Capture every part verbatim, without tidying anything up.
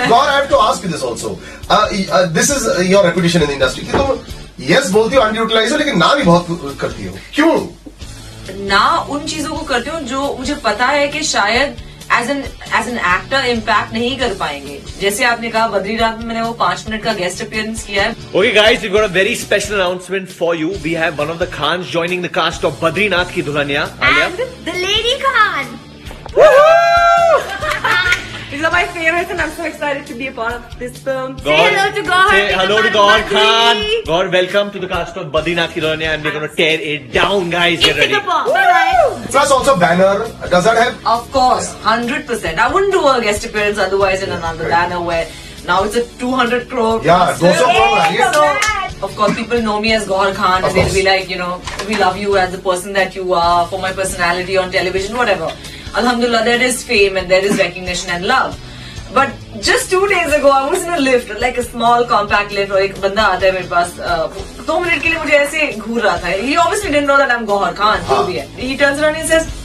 Gaur, I have to ask you this also. Uh, uh, this is uh, your reputation in the industry. कि तुम yes बोलती हो underutilized हो लेकिन ना भी बहुत करती हो. क्यों? ना उन चीजों को करती हूँ जो मुझे पता है कि शायद as an as an actor impact नहीं कर पाएंगे. जैसे आपने कहा बद्रीनाथ में मैंने वो पांच मिनट का गेस्ट अपीयरेंस किया है. Okay guys, we've got a very special announcement for you. We have one of the Khans joining the cast of Badrinath Ki Dulhania. And the Lady Khan. These are my favorites and I'm so excited to be a part of this film. Say hello to Gaur. Say hello to Gaur Khan. Gaur, welcome to the cast of Badrinath Ki Dulhania and we're going to tear it down, guys. Get ready. Bye-bye. Plus also banner. Does that help? Of course, one hundred percent. I wouldn't do a guest appearance otherwise in another banner where now it's a two hundred crore. Yeah, two hundred crore. Hey, So, of course, people know me as Gaur Khan Of and they'll course. be like, you know, we love you as the person that you are, for my personality on television, whatever. Alhamdulillah, there is fame and there is recognition and love. But just two days ago, I was in a lift, like a small compact lift, और एक बंदा आता है मेरे पास, uh, दो minute के लिए मुझे ऐसे घूर रहा था. He obviously didn't know that I'm Gaur Khan, जो भी है. He turns around and says,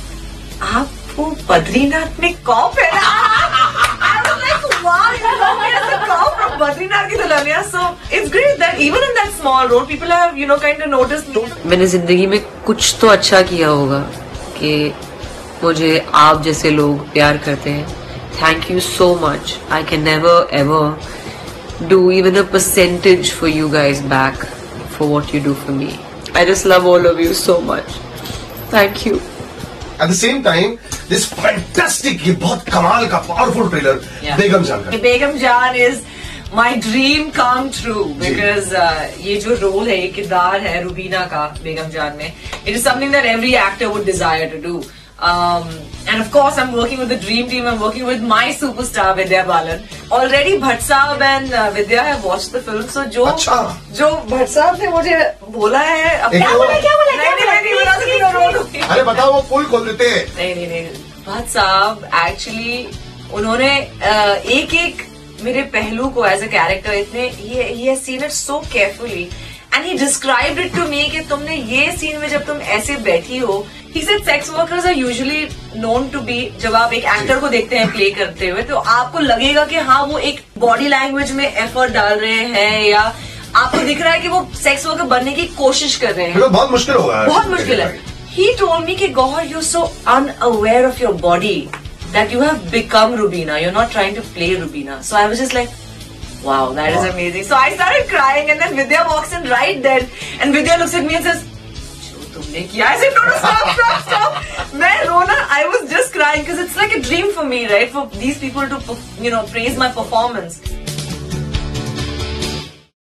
आप वो बद्रीनाथ में कॉप है ना? I was like, wow, you know me as a cop from Badrinath Ki Dulhania. So it's great that even in that small role, people have, you know, kind of noticed me. मैंने जिंदगी में कुछ तो अच्छा किया होगा कि मुझे आप जैसे लोग प्यार करते हैं. Thank you so much. I can never ever do even a percentage for you guys back for what you do for me. I just love all of you so much. Thank you. At the same time, this fantastic, ये बहुत कमाल का powerful trailer, Yeah. बेगम जान का. Begum Jaan is my dream come true because uh, ये जो role है, ये किरदार है रूबीना का बेगम जान में, it is something that every actor would desire to do. Um, and of course, I'm working with the dream team. I'm working with my superstar Vidya Balan. Already, Bhatt Saab and uh, Vidya have watched the film. So जो अच्छा. जो Bhatt Saab ने मुझे बोला है, अब एक क्या तो- बोला क्या बोला नहीं नहीं नहीं बता सकती हूँ, रो दूँगी. अरे बताओ वो पुल खोल देते हैं. नहीं नहीं नहीं भट्ट साहब एक्चुअली उन्होंने एक एक मेरे पहलू को एज अ कैरेक्टर इतने he has seen it so carefully and he described it to me कि तुमने ये सीन में जब तुम ऐसे बैठी हो. He said sex workers are usually known to be, जब आप एक एक्टर को देखते हैं प्ले करते हुए तो आपको लगेगा कि हाँ वो एक बॉडी लैंग्वेज में एफर्ट डाल रहे हैं या आपको दिख रहा है कि वो सेक्स वर्कर बनने की कोशिश कर रहे हैं. फिर बहुत मुश्किल होगा. बहुत मुश्किल है. He told me कि Gaur, you're so unaware of your body that you have become Rubina. You're not trying to play Rubina. So I was just like, wow, that is amazing. So I started crying and then Vidya walks in right then and Vidya looks at me and says, जो तुमने किया. I said, no, no, stop, stop, stop. मैं रोना, I was just crying because it's like a dream for me, right? For these people to, you know, praise my performance.